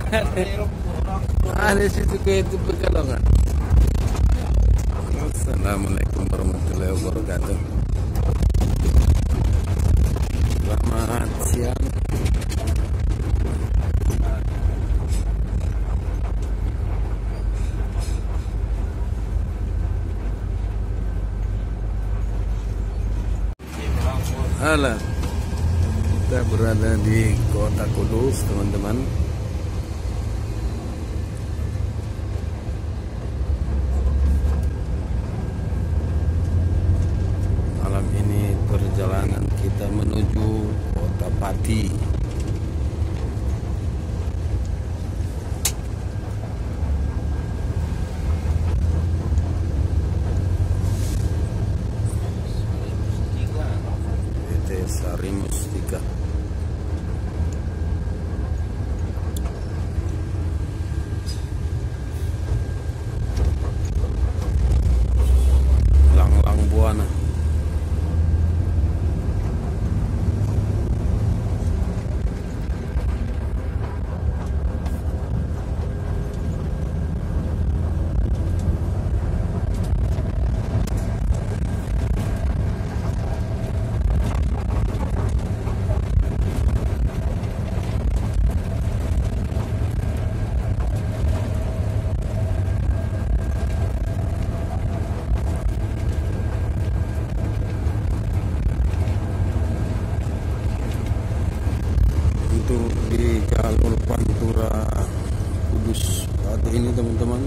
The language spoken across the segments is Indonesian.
Ada situ ke itu Pekalongan. Assalamualaikum warahmatullahi wabarakatuh. Selamat siang. Halo, kita berada di Kota Kudus, teman-teman. Malam ini perjalanan kita menuju Kota Pati. Sari Mustika. Lang-lang Buana. Untuk di jalur Pantura Kudus Pati ini, teman-teman,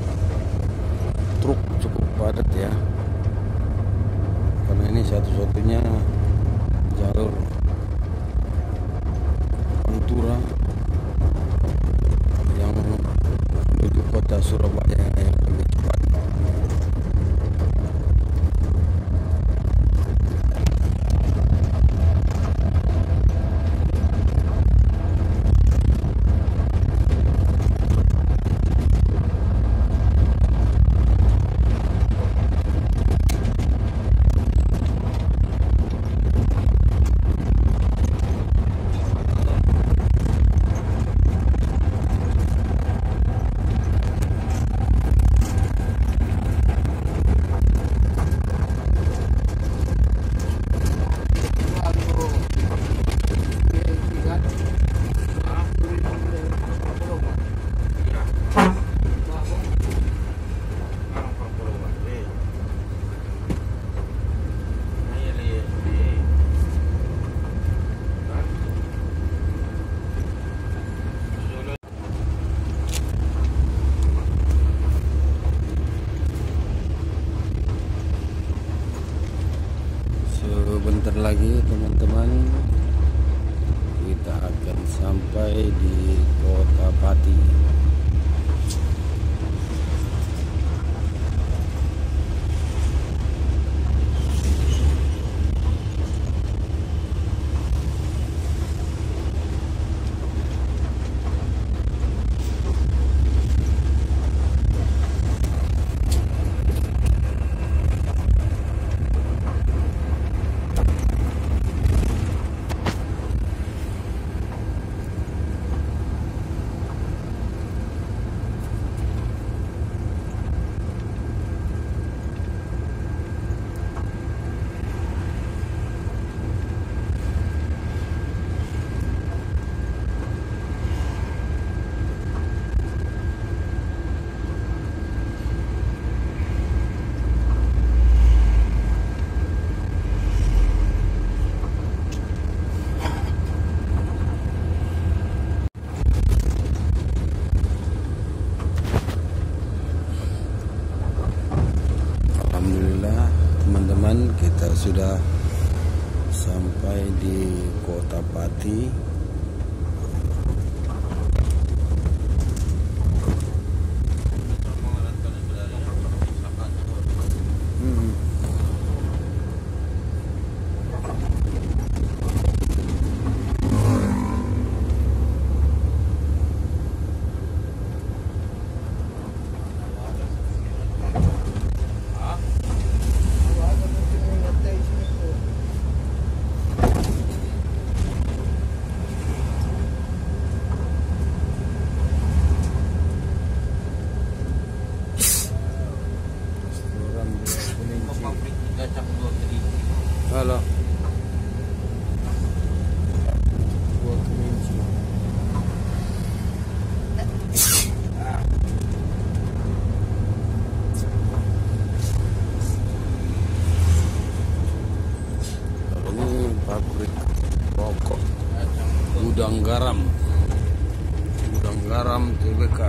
truk cukup padat ya, karena ini satu-satunya jalur Pantura yang menuju kota Surabaya yang lebih cepat. Sebentar lagi, teman-teman, kita akan sampai di Kota Pati. garam, gudang garam TBK.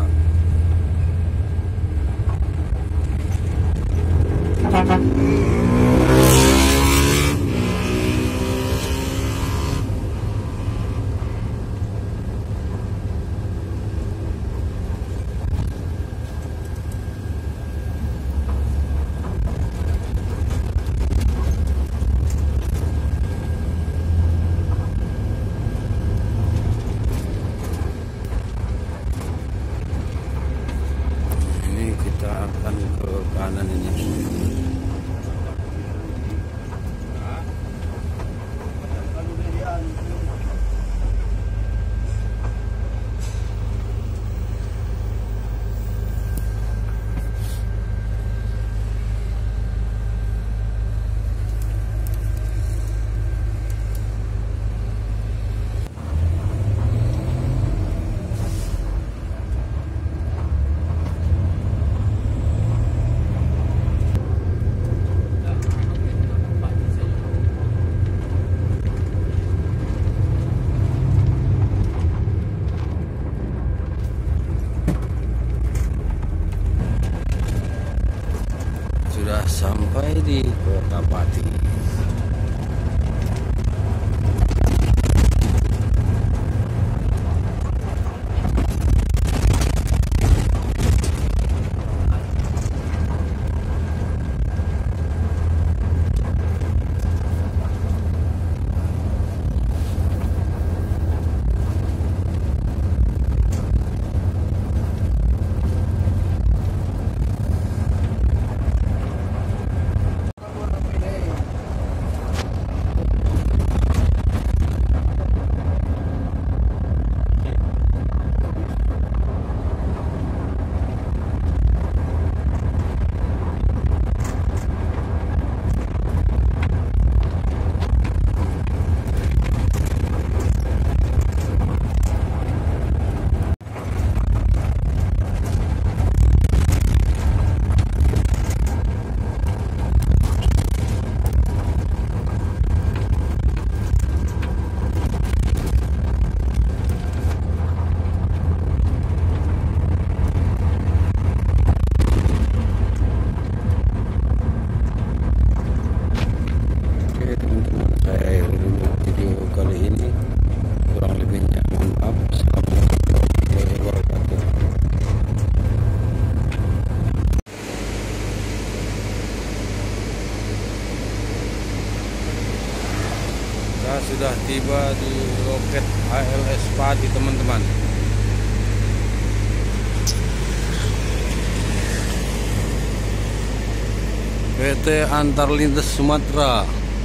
Kita akan ke kanan ini. Sudah sampai di Kota Pati. Kita sudah tiba di loket HLS Pati, teman-teman. PT Antar Lintas Sumatera,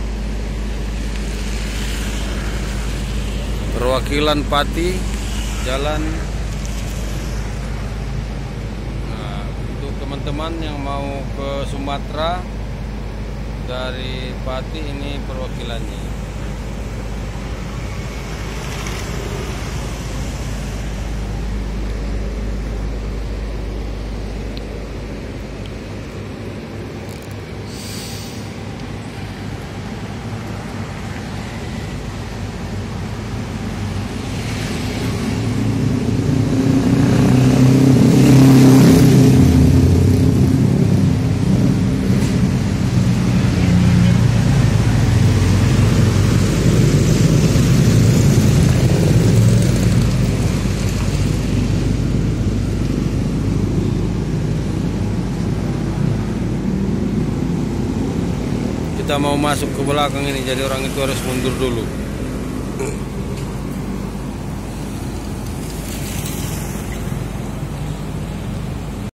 perwakilan Pati, jalan. Nah, untuk teman-teman yang mau ke Sumatera dari Pati, ini perwakilannya. Kita mau masuk ke belakang ini, jadi orang itu harus mundur dulu.